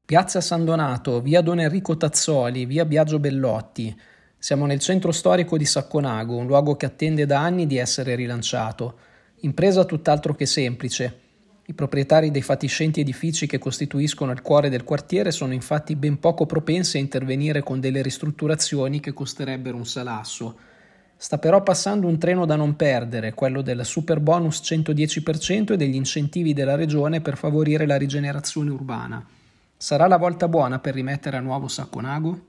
Piazza San Donato, via Don Enrico Tazzoli, via Biagio Bellotti. Siamo nel centro storico di Sacconago, un luogo che attende da anni di essere rilanciato. Impresa tutt'altro che semplice. I proprietari dei fatiscenti edifici che costituiscono il cuore del quartiere sono infatti ben poco propensi a intervenire con delle ristrutturazioni che costerebbero un salasso. Sta però passando un treno da non perdere, quello del super bonus 110% e degli incentivi della regione per favorire la rigenerazione urbana. Sarà la volta buona per rimettere a nuovo Sacconago?